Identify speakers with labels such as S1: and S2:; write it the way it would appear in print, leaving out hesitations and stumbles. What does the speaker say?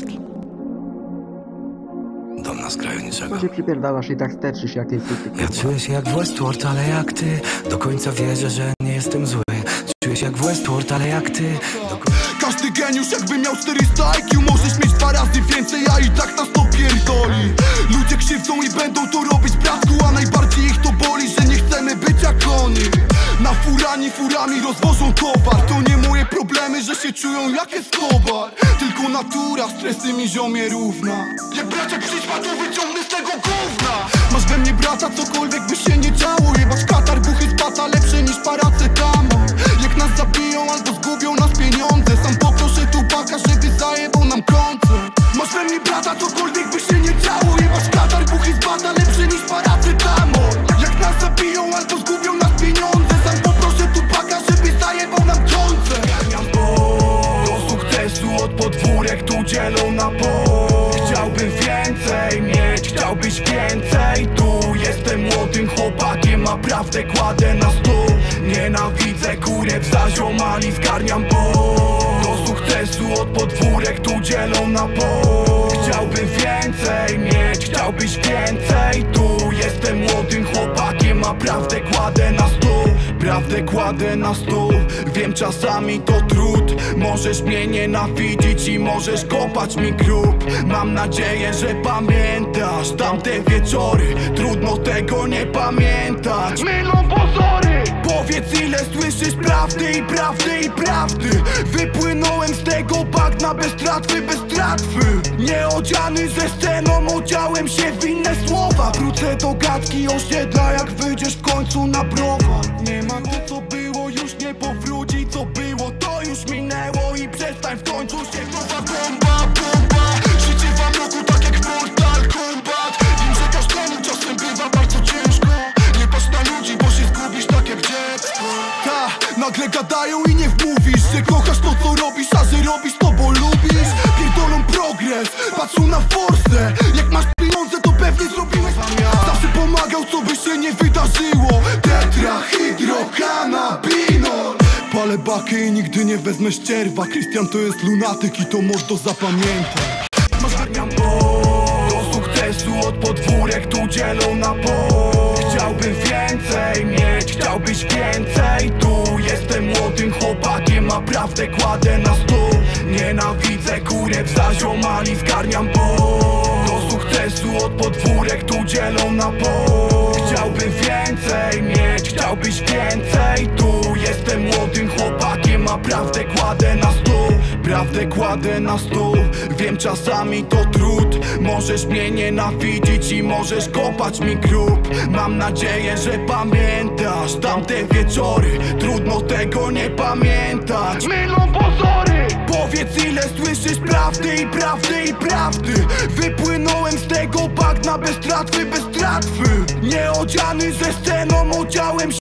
S1: Kwiatkowski.
S2: Dom na skraju niczego.
S3: Bo się przypierdałasz i tak steczysz jakieś syty.
S2: Ja czuję się jak w Westworld, ale jak ty. Do końca wierzę, że nie jestem zły. Czuję się jak w Westworld, ale jak ty.
S4: Każdy geniusz jakby miał 400 IQ. Możesz mieć 2 razy więcej, a i tak nas to pierdoli. Ludzie krzywdzą i będą to robić, bratku, a najbardziej ich to boli, że nie chcemy być jak oni. Na furami rozwożą towar. To nie moje problemy, że się czują jak Escobar. Tylko natura, stresy mi ziomie równa. Jak bracia przyszła, to wyciągnę z tego gówna. Masz we mnie brata, cokolwiek by się nie działo. Jebać katar, buchy z bata, lepsze niż paracetamol. Jak nas zabiją albo zgubią nas pieniądze, sam poproszę Tupaka, żeby zajebał nam koncert. Masz we mnie brata, cokolwiek by się nie działo. Jebać katar, buchy z bata, lepsze niż paracetamol. Jak nas zabiją albo zgubią nas pieniądze, sam poproszę Tupaka, żeby zajebał nam koncert.
S5: Do sukcesu od podwórek tu dzielą na pół. Chciałbym więcej mieć, chciałbyś więcej. Tu jestem młodym chłopakiem, a prawdę kładę na stół. Nienawidzę kurew, za ziomali zgarniam ból. Do sukcesu od podwórek tu dzielą na pół. Chciałbym więcej mieć, chciałbyś więcej. Tu jestem młodym chłopakiem, a prawdę kładę na stół. Prawdę kładę na stół. Wiem, czasami to trud. Możesz mnie nienawidzić i możesz kopać mi grób. Mam nadzieję, że pamiętasz tamte wieczory. Trudno tego nie pamiętać. Mylą pozory. Powiedz, ile słyszysz prawdy i prawdy i prawdy. Wypłynąłem z tego bagna bez tratwy, bez tratwy. Nieodziany ze sceną, odziałem się w inne słowa. Wrócę do gadki osiedla, jak wyjdziesz w końcu na browar. Nie ma to, co było, już nie powróci. Co było, to już minęło. I przestań w końcu się
S4: Bomba, życie w amroku tak jak Mortal Kombat. Wiem, że każdemu czasem bywa bardzo ciężko. Nie patrz na ludzi, bo się zgubisz tak jak dziecko. Nagle gadają i nie wmówisz, że kochasz to, co robisz, a że robisz to, bo lubisz. Pierdolą progres, patrzą na forsę. Jak masz pieniądze, to pewnie zrobiłeś zamiast. Zawsze pomagał, co by się nie wydarzyło. Tetrahydrocannabinol. Palę bakę i nigdy nie wezmę ścierwa. Krystian to jest lunatyk i to mordo zapamiętaj.
S5: Zgarniam ból. Do sukcesu od podwórek tu dzielą na pół. Chciałbym więcej mieć, chciałbyś więcej. Tu jestem młodym chłopakiem, a prawdę kładę na stół. Nienawidzę kurew, za ziomali zgarniam ból. Do sukcesu od podwórek tu dzielą na pół. Chciałbym więcej mieć, chciałbyś więcej. Tu jestem młodym chłopakiem, a prawdę kładę na stół. Prawdę kładę na stół. Wiem, czasami to trud. Możesz mnie nienawidzić i możesz kopać mi grób. Mam nadzieję, że pamiętasz tamte wieczory. Trudno tego nie pamiętać. Mylą pozory. Powiedz, ile słyszysz prawdy i prawdy i prawdy. Wypłynąłem z tego bagna bez tratwy, bez tratwy. Nieodziany ze sceną, odziałem się